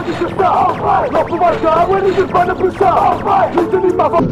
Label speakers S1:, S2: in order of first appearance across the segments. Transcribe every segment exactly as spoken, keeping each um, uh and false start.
S1: die sich da. Laufen weiter, wenn ich es meine Bücher. Liegt in die Mauer.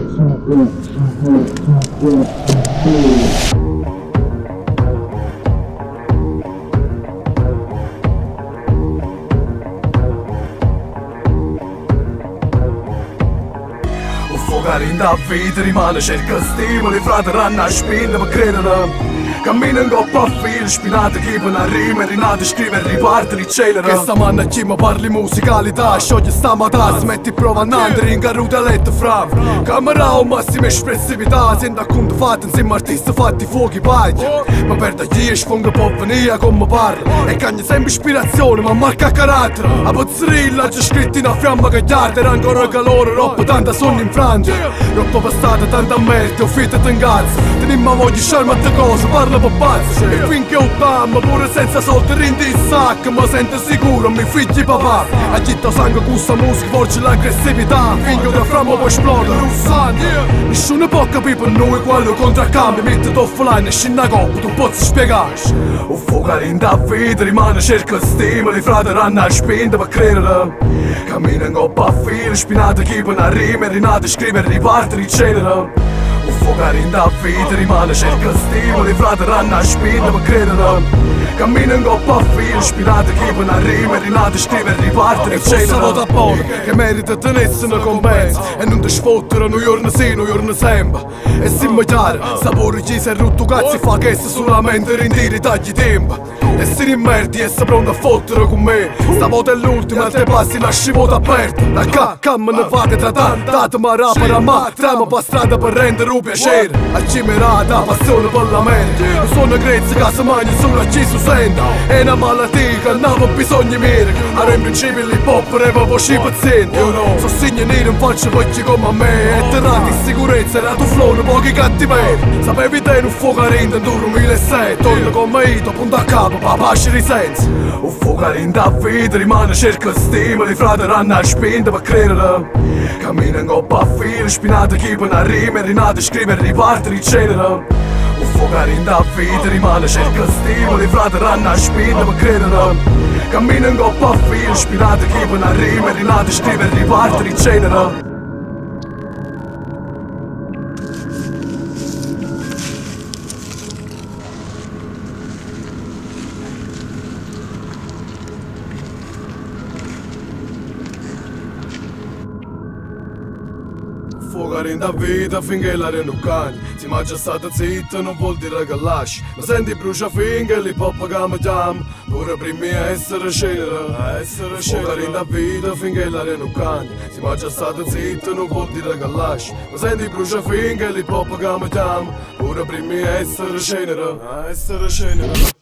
S2: In da vita rimane cerca stimoli, frate ranno a spinta per credere. Cammina in coppa a filo, spinate che a rima, rinate, scrive e riparte, ricelere. Che sta manna chi mi parli musicalità, scioglie sta matassa, metti prova annante, in caruta letto frav. Camera o massima espressività, sento a conto fatto insieme artisti fatti fuochi paglia. Ma per da chi sfonga può venire come parla, e cagna sempre ispirazione, ma marca carattere. A pozzerilla c'è scritto in a fiamma che chiarda, era ancora calore, roppa tanta sonno in Francia. Roppa passata, tanta merda, ho fitta t'ingazzo. Tenimmo voglia di sciarma te cose, parla per pazzo. E finché ho tamma, pure senza soldi rindi il sacco, ma sento sicuro, mi figli papà. A città sangue con sta musica, forse l'aggressività. Finché la framma può esplodere, russando. Nessuno può capire per noi quello contraccambio. Metti offline e scina coppa, tu posso spiegare. Un fuoco in da vita rimane cerca stimoli, frate ranno a spinta per credere. Cammina in coppa a filo, spinate chi per una rima, rinate, scrive e riparte, ricelere. Un fuoco in da vita rimane cerca stimoli, frate ranno a spinta per credere. Cammina in coppa a filo, spinate chi per una rima, rinate, scrive e riparte, ricelere. E forse vado a poco, che merita tenersi una compensa, e non ti sfotterano giorno sì, giorno sempre. E siamo chiari, sapore chi si è rotto cazzo fa che se solamente rindiri tagli tempo. E si rimmerdi e sei pronto a fottere con me. Stavolta è l'ultima, te passi lasci vuoto aperto. Da qua, camma ne fate tra tanto, datemi rapera ma trama per strada per rendere un piacere. A cimerata, passione per la mente. Non sono grezzi che si mangia solo a chi si sente. È una malattia che non ha bisogno di mere. Ora in principio l'hip hop reva voci pazienti. So segni neri in faccia voci come a me. E terrati in sicurezza, era tu flow, non pochi cattiveria. Sapevi te un fuoco a rende in duemilasette. Torno con me ito, punta a capo. Pace di senso. Un fuoco in da vita rimane cerca stimoli, frate ranno a spinta per credere. Cammina in coppa a filo, spinate chi per una rima, rinate, scrive e riparte, ricelere. Un fuoco in da vita rimane cerca stimoli, frate ranno a spinta per credere. Cammina in coppa a filo, spinate chi per una rima, rinate, scrive e riparte, ricelere. Fuoco in da vita finché l'aria non cagna. Se mai già stata zitta non vuol dire che lasci. Ma senti brucia finché l'hip hop che mi chiama. Pure prima a essere cenere. Fuoco in da vita finché l'aria non cagna. Se mai già stata zitta non vuol dire che lasci. Ma senti brucia finché l'hip hop che mi chiama. Pure prima a essere cenere. A essere cenere.